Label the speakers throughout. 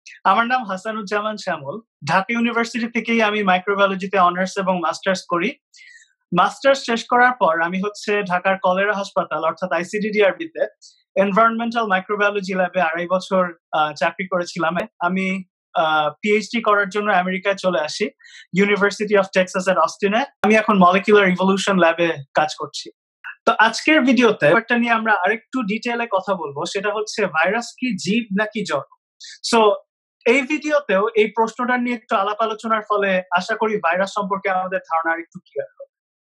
Speaker 1: আমার নাম হাসানুজ্জামান শ্যামল। ঢাকা ইউনিভার্সিটি থেকেই আমি মাইক্রোবায়োলজিতে অনার্স এবং মাস্টার্স করি। মাস্টার্স শেষ করার পর আমি ঢাকার কলেরা হাসপাতাল অর্থাৎ আইসিডিডিআরবি তে এনভায়রনমেন্টাল মাইক্রোবায়োলজি ল্যাবে 2.5 বছর চাকরি করেছিলাম। আমি পিএইচডি করার জন্য আমেরিকায় চলে আসি, ইউনিভার্সিটি অফ টেক্সাস এর অস্টিনে। আমি এখন মলিকুলার ইভলিউশন ল্যাবে কাজ করছি। তো আজকের ভিডিওতে ব্যাপারটা নিয়ে আমরা আরেকটু ডিটেইলে কথা বলবো, সেটা হচ্ছে ভাইরাস কি জীব নাকি জড়। সো এই ভিডিওতেও এই প্রশ্নটা নিয়ে একটু আলাপ আলোচনার ফলে আশা করি ভাইরাস সম্পর্কে আমাদের ধারণা আরেকটু ক্লিয়ার হবে।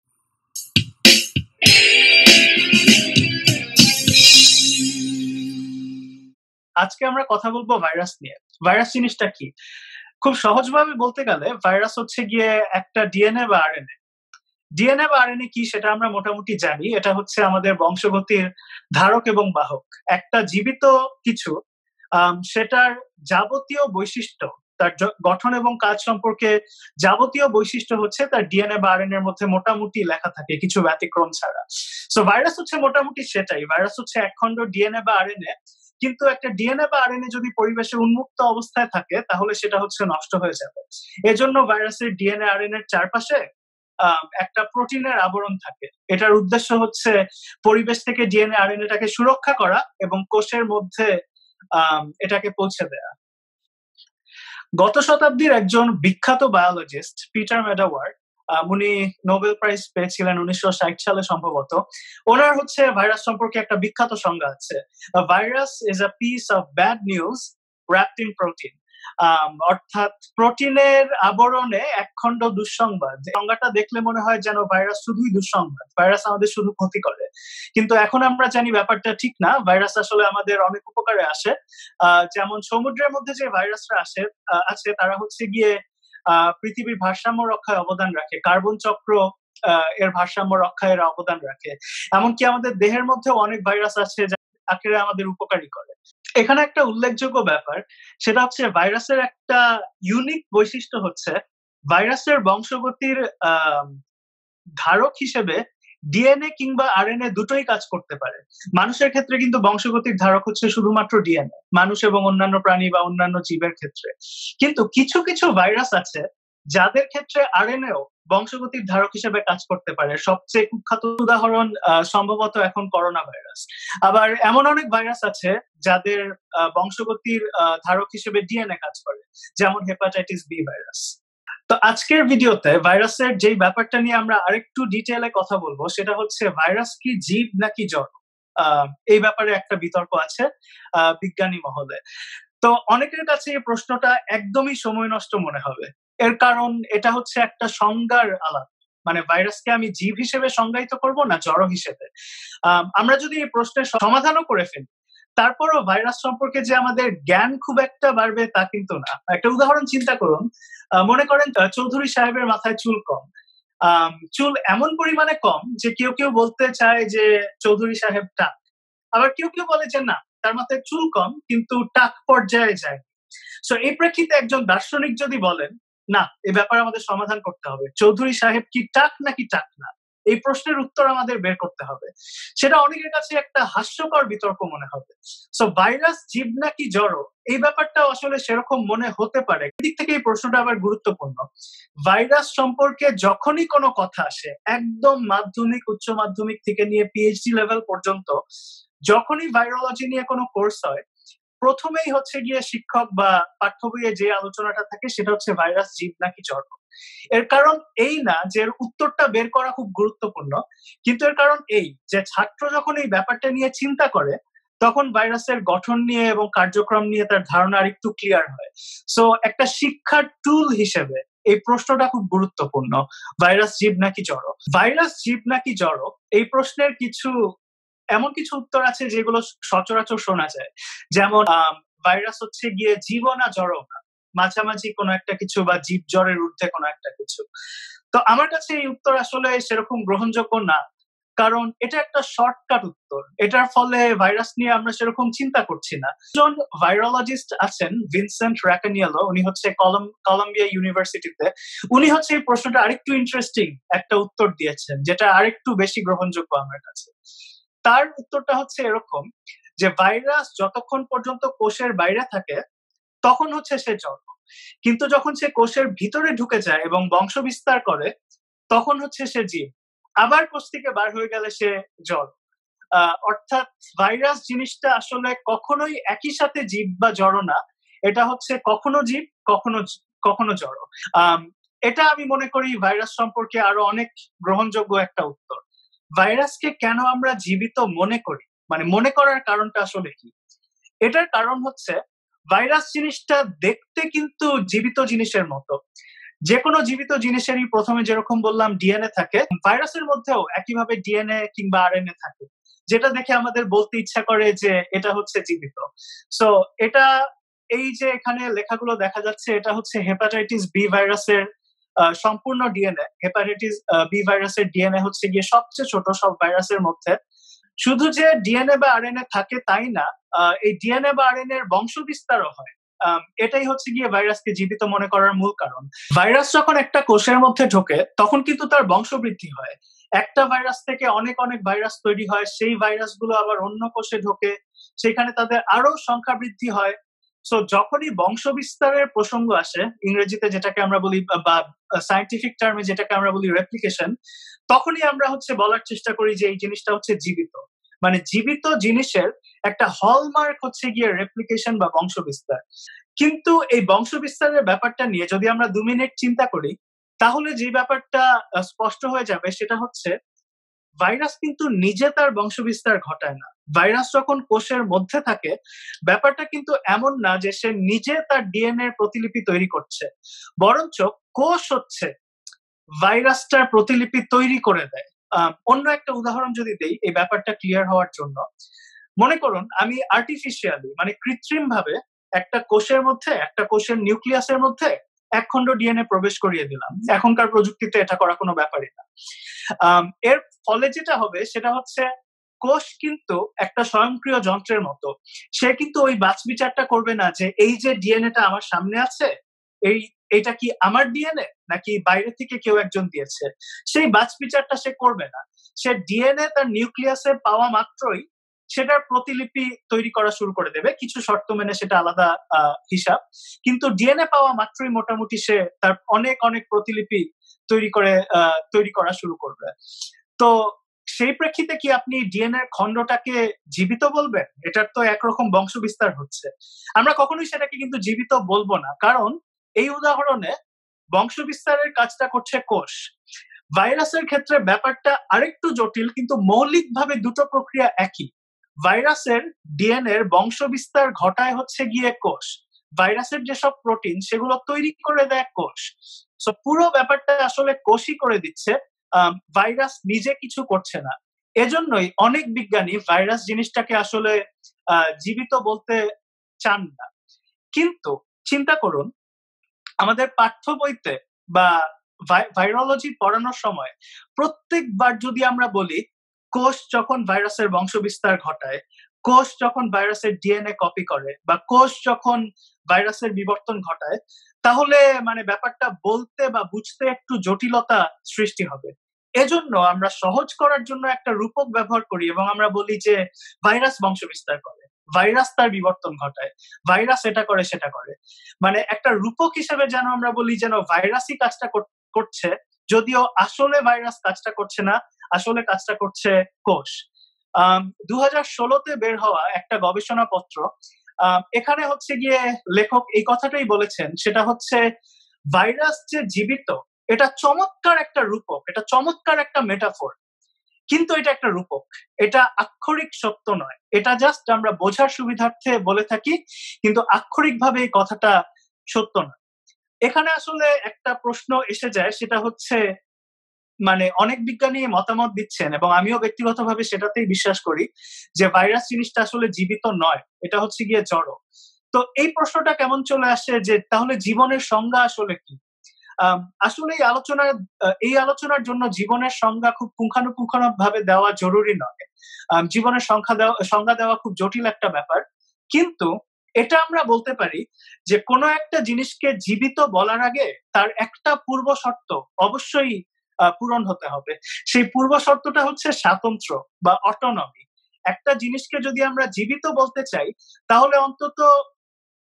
Speaker 1: আজকে আমরা কথা বলবো ভাইরাস নিয়ে। ভাইরাস জিনিসটা কি? খুব সহজভাবে বলতে গেলে ভাইরাস হচ্ছে গিয়ে একটা ডিএনএ বা আরএনএ। ডিএনএ বা আরএনএ কি সেটা আমরা মোটামুটি জানি। এটা হচ্ছে আমাদের বংশগতির ধারক এবং বাহক। একটা জীবিত কিছু সেটার যাবতীয় বৈশিষ্ট্য, তার গঠন এবং কাজ সম্পর্কে যাবতীয় বৈশিষ্ট্য হচ্ছে তার ডিএনএ বা আরএনএ এর মধ্যে মোটামুটি লেখা থাকে, কিছু ব্যতিক্রম ছাড়া। সো ভাইরাস হচ্ছে মোটামুটি সেটাই। ভাইরাস হচ্ছে একখণ্ড ডিএনএ বা আরএনএ, কিন্তু একটা ডিএনএ বা আরএনএ যদি পরিবেশে উন্মুক্ত অবস্থায় থাকে তাহলে সেটা হচ্ছে নষ্ট হয়ে যাবে। এজন্য ভাইরাসের ডিএনএ আরএনএ এর চারপাশে একটা প্রোটিনের আবরণ থাকে। এটার উদ্দেশ্য হচ্ছে পরিবেশ থেকে ডিএনএ আরএনএটাকে সুরক্ষা করা এবং কোষের মধ্যে এটাকে পৌঁছে দেয়া। গত শতাব্দীর একজন বিখ্যাত বায়োলজিস্ট পিটার মেডাওয়ার্ড, উনি নোবেল প্রাইজ পেয়েছিলেন 1960 সালে সম্ভবত। ওনার হচ্ছে ভাইরাস সম্পর্কে একটা বিখ্যাত সংজ্ঞা আছে, virus is a piece of bad news wrapped in protein। অর্থাৎ প্রোটিনের আবরণে একখণ্ড দুঃসংবাদ। সংজ্ঞাটা দেখলে মনে হয় যেন ভাইরাস শুধুই দুঃসংবাদ, ভাইরাস আমাদের শুধু ক্ষতি করে। কিন্তু এখন আমরা জানি ব্যাপারটা ঠিক না। ভাইরাস আসলে আমাদের অনেক উপকারে আসে। যেমন সমুদ্রের মধ্যে যে ভাইরাসরা আছে তারা হচ্ছে গিয়ে পৃথিবীর ভারসাম্য রক্ষায় অবদান রাখে। কার্বন চক্র এর ভারসাম্য রক্ষায় এরা অবদান রাখে। এমনকি আমাদের দেহের মধ্যে অনেক ভাইরাস আছে যা আখেরে আমাদের উপকারী করে। এখানে একটা উল্লেখযোগ্য ব্যাপার, সেটা হচ্ছে ভাইরাসের একটা ইউনিক বৈশিষ্ট্য হচ্ছে ভাইরাসের বংশগতির ধারক হিসেবে ডিএনএ কিংবা আরএনএ দুটোই কাজ করতে পারে। মানুষের ক্ষেত্রে কিন্তু বংশগতির ধারক হচ্ছে শুধুমাত্র ডিএনএ, মানুষ এবং অন্যান্য প্রাণী বা অন্যান্য জীবের ক্ষেত্রে। কিন্তু কিছু কিছু ভাইরাস আছে যাদের ক্ষেত্রে আরএনএও বংশগতির ধারক হিসেবে কাজ করতে পারে। সবচেয়ে কুখ্যাত উদাহরণ সম্ভবত এখন করোনা ভাইরাস। আবার এমন অনেক ভাইরাস আছে যাদের বংশগতির ধারক হিসেবে ডিএনএ কাজ করে, যেমন হেপাটাইটিস বি ভাইরাস। তো আজকের ভিডিওতে ভাইরাসের যেই ব্যাপারটা নিয়ে আমরা আরেকটু ডিটেইলে কথা বলবো, সেটা হচ্ছে ভাইরাস কি জীব নাকি জড়। এই ব্যাপারে একটা বিতর্ক আছে বিজ্ঞানী মহলে। তো অনেকের কাছে এই প্রশ্নটা একদমই সময় নষ্ট মনে হবে। এর কারণ এটা হচ্ছে একটা সংজ্ঞার আলাপ। মানে ভাইরাসকে আমি জীব হিসেবে সংজ্ঞায়িত করব না জড় হিসেবে। আমরা যদি এই প্রশ্নের সমাধানও করে ফেলি, তারপরও ভাইরাস সম্পর্কে যে আমাদের জ্ঞান খুব একটা বাড়বে তা কিন্তু না। একটা উদাহরণ চিন্তা করুন। মনে করেন চৌধুরী সাহেবের মাথায় চুল কম। চুল এমন পরিমাণে কম যে কেউ কেউ বলতে চায় যে চৌধুরী সাহেব টাক। আবার কেউ কেউ বলে যে না, তার মাথায় চুল কম কিন্তু টাক পর্যায়ে যায়। সো এই প্রেক্ষিতে একজন দার্শনিক যদি বলেন না, এই ব্যাপারে আমাদের সমাধান করতে হবে, চৌধুরী সাহেব কি টাক নাকি টাক না, এই প্রশ্নের উত্তর আমাদের বের করতে হবে, সেটা অনেকের কাছে একটা হাস্যকর বিতর্ক মনে হবে। সো ভাইরাস জীব নাকি জড়, এই ব্যাপারটা আসলে সেরকম মনে হতে পারে। দিক থেকে এই প্রশ্নটা আবার গুরুত্বপূর্ণ। ভাইরাস সম্পর্কে যখনই কোনো কথা আসে, একদম মাধ্যমিক উচ্চ মাধ্যমিক থেকে নিয়ে পিএইচডি লেভেল পর্যন্ত যখনই ভাইরোলজি নিয়ে কোনো কোর্স হয়, প্রথমেই হচ্ছে গিয়ে শিক্ষক বা পাঠ্য বইয়ে যে আলোচনাটা থাকে সেটা হচ্ছে ভাইরাস জীব নাকি জড়। এর কারণ এই না যে এর উত্তরটা বের করা খুব গুরুত্বপূর্ণ, কিন্তু এর কারণ এই যে ছাত্র যখন এই ব্যাপারটা নিয়ে চিন্তা করে তখন ভাইরাসের গঠন নিয়ে এবং কার্যক্রম নিয়ে তার ধারণা আরেকটু ক্লিয়ার হয়। সো একটা শিক্ষার টুল হিসেবে এই প্রশ্নটা খুব গুরুত্বপূর্ণ, ভাইরাস জীব নাকি জড়। ভাইরাস জীব নাকি জড়, এই প্রশ্নের এমন কিছু উত্তর আছে যেগুলো সচরাচর শোনা যায়। যেমন ভাইরাস হচ্ছে গিয়ে জীব না জড় না, মাঝামাঝি কোনো একটা কিছু, বা জীব জড়ের ঊর্ধ্বে কোনো একটা কিছু। তো আমার কাছে এই উত্তর আসলে সেরকম গ্রহণযোগ্য না, কারণ এটা একটা শর্টকাট উত্তর। এটার ফলে ভাইরাস নিয়ে আমরা সেরকম চিন্তা করছি না। একজন ভাইরোলজিস্ট আছেন ভিনসেন্ট রাকানিয়েলো, উনি হচ্ছে কলম্বিয়া ইউনিভার্সিটিতে। উনি হচ্ছে এই প্রশ্নটা আরেকটু ইন্টারেস্টিং একটা উত্তর দিয়েছেন, যেটা আরেকটু বেশি গ্রহণযোগ্য আমার কাছে। তার উত্তরটা হচ্ছে এরকম যে ভাইরাস যতক্ষণ পর্যন্ত কোষের বাইরে থাকে তখন হচ্ছে সে জড়। কিন্তু যখন সে কোষের ভিতরে ঢুকে যায় এবং বংশ বিস্তার করে, তখন হচ্ছে সে জীব। আবার কোষ থেকে বার হয়ে গেলে সে জড়। অর্থাৎ ভাইরাস জিনিসটা আসলে কখনোই একই সাথে জীব বা জড় না। এটা হচ্ছে কখনো জীব, কখনো জড়। এটা আমি মনে করি ভাইরাস সম্পর্কে আরো অনেক গ্রহণযোগ্য একটা উত্তর। ভাইরাসকে কেন আমরা জীবিত মনে করি, মানে মনে করার কারণটা আসলে কি? এটার কারণ হচ্ছে ভাইরাস জিনিসটা দেখতে কিন্তু জীবিত জিনিসের মতো। যে কোনো জীবিত জিনিসেরই প্রথমে যেরকম বললাম ডিএনএ থাকে, ভাইরাসের মধ্যেও একইভাবে ডিএনএ কিংবা আরএনএ থাকে, যেটা দেখে আমাদের বলতে ইচ্ছা করে যে এটা হচ্ছে জীবিত। সো এটা, এই যে এখানে লেখাগুলো দেখা যাচ্ছে, এটা হচ্ছে হেপাটাইটিস বি ভাইরাসের সম্পূর্ণ ডিএনএ। হেপাটাইটিস বি ভাইরাসের ডিএনএ হচ্ছে গিয়ে সবচেয়ে ছোট সব ভাইরাসের মধ্যে। শুধু যে ডিএনএ বা আরএনএ থাকে তাই না, এই ডিএনএ বা আরএনএ এর বংশ বিস্তারও হয়। এটাই হচ্ছে গিয়ে ভাইরাসকে জীবিত মনে করার মূল কারণ। ভাইরাস যখন একটা কোষের মধ্যে ঢোকে তখন কিন্তু তার বংশবৃদ্ধি হয়। একটা ভাইরাস থেকে অনেক অনেক ভাইরাস তৈরি হয়, সেই ভাইরাসগুলো আবার অন্য কোষে ঢোকে, সেখানে তাদের আরো সংখ্যা বৃদ্ধি হয়। সো যখনই বংশ বিস্তারের প্রসঙ্গ আসে, ইংরেজিতে যেটাকে আমরা বলি বা সায়েন্টিফিক টার্মে যেটাকে আমরা বলি রেপ্লিকেশন, তখনই আমরা হচ্ছে বলার চেষ্টা করি যে এই জিনিসটা হচ্ছে জীবিত। মানে জীবিত জিনিসের একটা হলমার্ক হচ্ছে গিয়ে রেপ্লিকেশন বা বংশ বিস্তার। কিন্তু এই বংশ বিস্তারের ব্যাপারটা নিয়ে যদি আমরা 2 মিনিট চিন্তা করি, তাহলে যে ব্যাপারটা স্পষ্ট হয়ে যাবে সেটা হচ্ছে ভাইরাস কিন্তু নিজে তার বংশ বিস্তার ঘটায় না। ভাইরাস যখন কোষের মধ্যে থাকে, ব্যাপারটা কিন্তু এমন না যে সে নিজে তার ডিএনএ এর প্রতিলিপি তৈরি করছে, বরঞ্চ কোষ হচ্ছে ভাইরাসটার প্রতিলিপি তৈরি করে দেয়। অন্য একটা উদাহরণ যদি দেই এই ব্যাপারটা ক্লিয়ার হওয়ার জন্য, মনে করুন আমি আর্টিফিশিয়ালি মানে কৃত্রিম ভাবে একটা কোষের মধ্যে, একটা কোষের নিউক্লিয়াসের মধ্যে 1 খন্ড ডিএনএ প্রবেশ করিয়ে দিলাম। এখনকার প্রযুক্তিতে এটা করা কোনো ব্যাপারই না। এর ফলে যেটা হবে সেটা হচ্ছে কোষ কিন্তু একটা স্বয়ংক্রিয় যন্ত্রের মতো। সে কিন্তু ওই বাছবিচারটা করবে না যে এই যে ডিএনএটা আমার সামনে আছে, এইটা কি আমার ডিএনএ নাকি বাইরে থেকে কেউ একজন দিয়েছে, সেই বাছবিচারটা সে করবে না। সে ডিএনএ তার নিউক্লিয়াসে পাওয়া মাত্রই সেটার প্রতিলিপি তৈরি করা শুরু করে দেবে, কিছু শর্ত মেনে, সেটা আলাদা হিসাব। কিন্তু ডিএনএ পাওয়া মাত্রই মোটামুটি সে তার অনেক অনেক প্রতিলিপি তৈরি করা শুরু করবে। তো সেই প্রেক্ষিতে কি আপনি ডিএনএ খণ্ডটাকে জীবিত বলবেন? এটার তো একরকম বংশ বিস্তার হচ্ছে। আমরা কখনোই সেটাকে কিন্তু জীবিত বলবো না, কারণ এই উদাহরণে বংশ বিস্তারের কাজটা করছে কোষ। ভাইরাসের ক্ষেত্রে ব্যাপারটা আরেকটু জটিল, কিন্তু মৌলিকভাবে দুটো প্রক্রিয়া একই। ভাইরাসের ডিএনএ এর বংশ বিস্তার ঘটায় হচ্ছে গিয়ে কোষ। ভাইরাসের যেসব প্রোটিন সেগুলো তৈরি করে দেয় কোষ। সো পুরো ব্যাপারটা আসলে কোষই করে দিচ্ছে, ভাইরাস নিজে কিছু করছে না। এজন্যই অনেক বিজ্ঞানী ভাইরাস জিনিসটাকে আসলে জীবিত বলতে চান না। কিন্তু চিন্তা করুন, আমাদের পাঠ্য বইতে বা ভাইরোলজি পড়ানোর সময় প্রত্যেকবার যদি আমরা বলি কোষ যখন ভাইরাসের বংশ বিস্তার ঘটায়, কোষ যখন ভাইরাসের ডিএনএ কপি করে, বা কোষ যখন ভাইরাসের বিবর্তন ঘটায়, তাহলে মানে ব্যাপারটা বলতে বা বুঝতে একটু জটিলতা সৃষ্টি হবে। এজন্য আমরা সহজ করার জন্য একটা রূপক ব্যবহার করি এবং আমরা বলি যে ভাইরাস বংশ বিস্তার করে, ভাইরাস তার বিবর্তন ঘটায়, ভাইরাস এটা করে সেটা করে। মানে একটা রূপক হিসেবে যেন আমরা বলি যেন ভাইরাসই কাজটা করছে, যদিও আসলে ভাইরাস কাজটা করছে না, আসলে কাজটা করছে কোষ। 2016-তে বের হওয়া একটা গবেষণাপত্র, এখানে হচ্ছে গিয়ে লেখক এই কথাটাই বলেছেন, সেটা হচ্ছে ভাইরাস যে জীবিত এটা চমৎকার একটা রূপক, এটা চমৎকার একটা মেটাফোর, কিন্তু এটা একটা রূপক, এটা আক্ষরিক সত্য নয়। এটা জাস্ট আমরা বোঝার সুবিধার্থে বলে থাকি, কিন্তু আক্ষরিকভাবে এই কথাটা সত্য নয়। এখানে আসলে একটা প্রশ্ন এসে যায়, সেটা হচ্ছে মানে অনেক বিজ্ঞানী মতামত দিচ্ছেন এবং আমিও ব্যক্তিগতভাবে সেটাতেই বিশ্বাস করি যে ভাইরাস জিনিসটা আসলে জীবিত নয়, এটা হচ্ছে গিয়ে জড়। তো এই প্রশ্নটা কেমন চলে আসে যে তাহলে জীবনের সংজ্ঞা আসলে কি? আসলে এই আলোচনার জন্য জীবনের সংজ্ঞা খুব পুঙ্খানুপুঙ্খানুভাবে দেওয়া জরুরি নয়। জীবনের সংজ্ঞা দেওয়া খুব জটিল একটা ব্যাপার। কিন্তু এটা আমরা বলতে পারি যে কোনো একটা জিনিসকে জীবিত বলার আগে তার একটা পূর্ব শর্ত অবশ্যই পূরণ হতে হবে। সেই পূর্ব শর্তটা হচ্ছে স্বাতন্ত্র্য বা অটোনমি। একটা জিনিসকে যদি আমরা জীবিত বলতে চাই, তাহলে অন্তত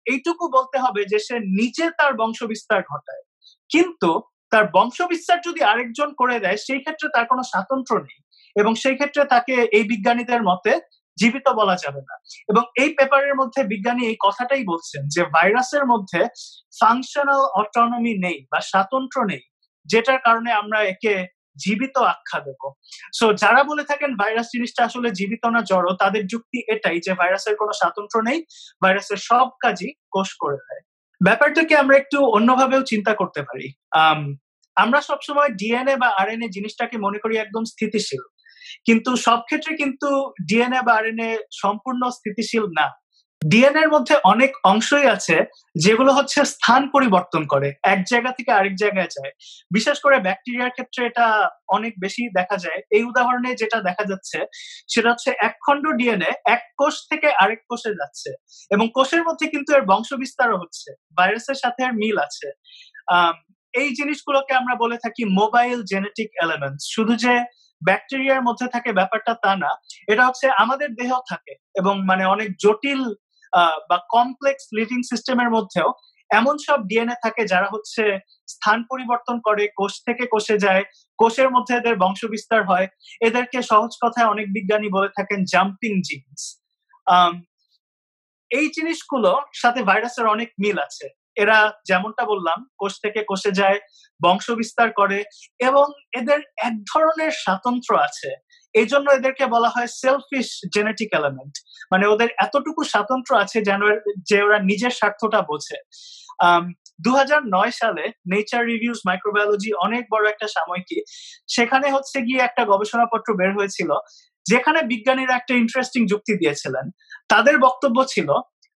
Speaker 1: এইটুকু বলতে হবে যে সে নিজে তার বংশবিস্তার ঘটায়, কিন্তু তার বংশবিস্তার যদি আরেকজন করে দেয় সেই ক্ষেত্রে তার কোনো স্বাতন্ত্র্য নেই, এবং সেই ক্ষেত্রে তাকে এই বিজ্ঞানীদের মতে জীবিত বলা যাবে না। এবং এই পেপারের মধ্যে বিজ্ঞানী এই কথাটাই বলছেন যে ভাইরাসের মধ্যে ফাংশনাল অটোনমি নেই বা স্বাতন্ত্র্য নেই, যেটার কারণে আমরা একে জীবিত আখ্যা দেব। সো যারা বলে থাকেন ভাইরাস জিনিসটা আসলে জীবিত না জড়, তাদের যুক্তি এটাই যে ভাইরাসের কোনো স্বাতন্ত্র্য নেই, ভাইরাসের সব কাজই কোষ করে দেয়। ব্যাপারটাকে আমরা একটু অন্যভাবেও চিন্তা করতে পারি। আমরা সবসময় ডিএনএ বা আরএনএ জিনিসটাকে মনে করি একদম স্থিতিশীল, কিন্তু সব ক্ষেত্রে কিন্তু ডিএনএ বা আরএনএ সম্পূর্ণ স্থিতিশীল না। ডিএনএ এর মধ্যে অনেক অংশই আছে যেগুলো হচ্ছে স্থান পরিবর্তন করে, এক জায়গা থেকে আরেক জায়গায় যায়। বিশেষ করে ব্যাকটেরিয়ার ক্ষেত্রে এটা অনেক বেশি দেখা যায়। এই উদাহরণে যেটা দেখা যাচ্ছে সেটা হচ্ছে এক খণ্ড ডিএনএ এক কোষ থেকে আরেক কোষে যাচ্ছে, এবং কোষের মধ্যে কিন্তু এর বংশবিস্তারও হচ্ছে। ভাইরাসের সাথে এর মিল আছে। এই জিনিসগুলোকে আমরা বলে থাকি মোবাইল জেনেটিক এলিমেন্টস। শুধু যে ব্যাকটেরিয়ার মধ্যে থাকে ব্যাপারটা তা না, এটা হচ্ছে আমাদের দেহ থাকে, এবং মানে অনেক জটিল বা কমপ্লেক্স লিভিং সিস্টেমের মধ্যেও এমন সব ডিএনএ থাকে যারা হচ্ছে স্থান পরিবর্তন করে, কোষ থেকে কোষে যায়, কোষের মধ্যে এদের বংশবিস্তার হয়। এদেরকে সহজ কথায় অনেক বিজ্ঞানী বলে থাকেন জাম্পিং জিনস। এই জিনিসগুলোর সাথে ভাইরাসের অনেক মিল আছে। এরা যেমনটা বললাম কোষ থেকে কোষে যায়, বংশ বিস্তার করে, এবং এদের এক ধরনের স্বাতন্ত্র্য আছে। এই জন্য এদেরকে বলা হয় সেলফিশ জেনেটিক এলিমেন্ট। মানে ওদের এতটুকু স্বাতন্ত্র্য আছে যেন যে ওরা নিজের স্বার্থটা বোঝে। 2009 সালে নেচার রিভিউজ মাইক্রোবায়োলজি অনেক বড় একটা সাময়িকী, সেখানে হচ্ছে গিয়ে একটা গবেষণাপত্র বের হয়েছিল যেখানে বিজ্ঞানীরা একটা ইন্টারেস্টিং যুক্তি দিয়েছিলেন। তাদের বক্তব্য ছিল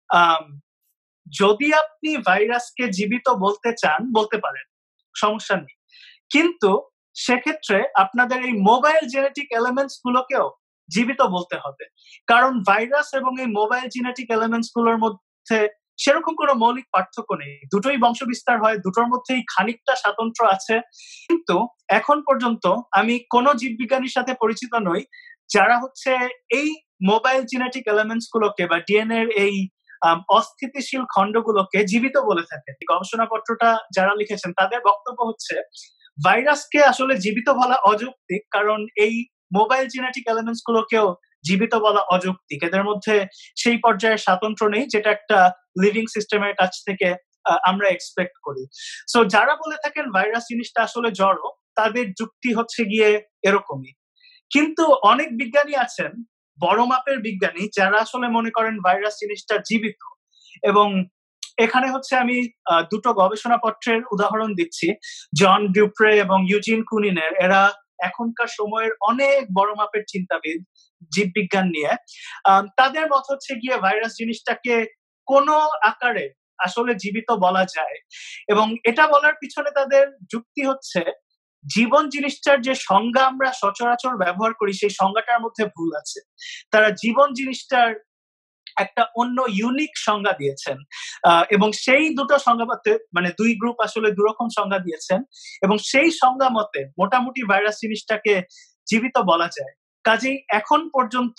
Speaker 1: যদি আপনি ভাইরাসকে জীবিত বলতে চান বলতে পারেন, সমস্যা নেই, কিন্তু সেক্ষেত্রে আপনাদের এই মোবাইল জেনেটিক এলিমেন্টস গুলোকেও জীবিত বলতে হবে। কারণ ভাইরাস এবং এই মোবাইল জেনেটিক এলিমেন্টস গুলোর মধ্যে সেরকম কোনো মৌলিক পার্থক্য নেই, দুটোই বংশ বিস্তার হয়, দুটোর মধ্যেই খানিকটা স্বাতন্ত্র্য আছে। কিন্তু এখন পর্যন্ত আমি কোনো জীববিজ্ঞানীর সাথে পরিচিত নই যারা হচ্ছে এই মোবাইল জেনেটিক এলিমেন্টস গুলোকে বা ডিএনএ এর এই অস্থিতিশীল খণ্ডগুলোকে জীবিত বলে থাকেন। গবেষণাপত্রটা যারা লিখেছেন তাদের বক্তব্য হচ্ছে ভাইরাসকে আসলে জীবিত বলা অযৌক্তিক, কারণ এই মোবাইল জেনেটিক এলিমেন্টস গুলোকেও জীবিত বলা অযৌক্তিক। এদের মধ্যে সেই পর্যায়ের স্বাতন্ত্র্য নেই যেটা একটা লিভিং সিস্টেমের কাছ থেকে আমরা এক্সপেক্ট করি। সো যারা বলে থাকেন ভাইরাস জিনিসটা আসলে জড়, তাদের যুক্তি হচ্ছে গিয়ে এরকমই। কিন্তু অনেক বিজ্ঞানী আছেন, বড় মাপের বিজ্ঞানী, যারা আসলে মনে করেন ভাইরাস জিনিসটা জীবিত। এবং এখানে হচ্ছে আমি দুটো গবেষণাপত্রের উদাহরণ দিচ্ছি, জন ডিউপ্রে এবং ইউজিন কুনিনের। এরা এখনকার সময়ের অনেক বড় মাপের চিন্তাবিদ জীববিজ্ঞান নিয়ে। তাদের মত হচ্ছে গিয়ে ভাইরাস জিনিসটাকে কোনো আকারে আসলে জীবিত বলা যায়, এবং এটা বলার পিছনে তাদের যুক্তি হচ্ছে জীবন জিনিসটার যে সংজ্ঞা আমরা সচরাচর ব্যবহার করি সেই সংজ্ঞাটার মধ্যে ভুল আছে। তারা জীবন জিনিসটার একটা অন্য ইউনিক সংজ্ঞা দিয়েছেন, এবং সেই দুটো সংজ্ঞা মতে মানে দুই গ্রুপ আসলে দুরকম সংজ্ঞা দিয়েছেন, এবং সেই সংজ্ঞা মতে মোটামুটি ভাইরাস জিনিসটাকে জীবিত বলা যায়। কাজেই এখন পর্যন্ত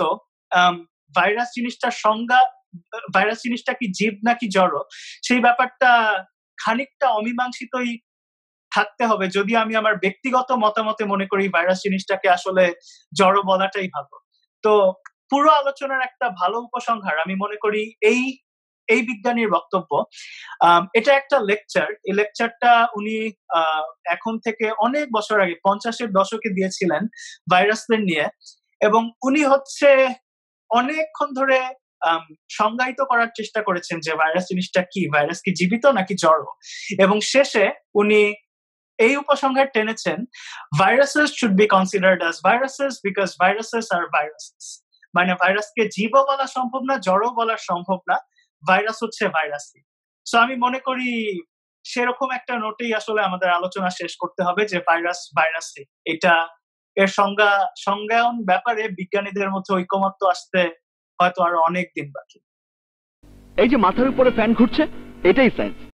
Speaker 1: ভাইরাস জিনিসটার সংজ্ঞা, ভাইরাস জিনিসটা কি জীব নাকি জড়, সেই ব্যাপারটা খানিকটা অমীমাংসিতই থাকতে হবে। যদি আমি আমার ব্যক্তিগত মতামতে মনে করি ভাইরাস জিনিসটাকে আসলে জড় বলাটাই ভালো। তো পুরো আলোচনার একটা ভালো উপসংহার আমি মনে করি এই এই বিজ্ঞানীর বক্তব্য। এটা একটা লেকচার, এই লেকচারটা উনি এখন থেকে অনেক বছর আগে 50-এর দশকে দিয়েছিলেন ভাইরাসদের নিয়ে, এবং উনি হচ্ছে অনেকক্ষণ ধরে সংজ্ঞায়িত করার চেষ্টা করেছেন যে ভাইরাস জিনিসটা কি, ভাইরাস কি জীবিত নাকি জড়, এবং শেষে উনি এই উপসংহার টেনেছেন viruses should be considered as viruses because viruses are viruses. মানে ভাইরাসকে জীবও বলা সম্ভব না, জড়ও বলা সম্ভব না, ভাইরাস হচ্ছে ভাইরাসই। সো আমি মনে করি সেরকম একটা নোটেই আসলে আমাদের আলোচনা শেষ করতে হবে যে ভাইরাস ভাইরাসই। এটা এর সংজ্ঞায়ন ব্যাপারে বিজ্ঞানীদের মধ্যে ঐকমত্য আসতে হয়তো আরো অনেক দিন বাকি।
Speaker 2: এই যে মাথার উপরে ফ্যান ঘুরছে, এটাই সায়েন্স।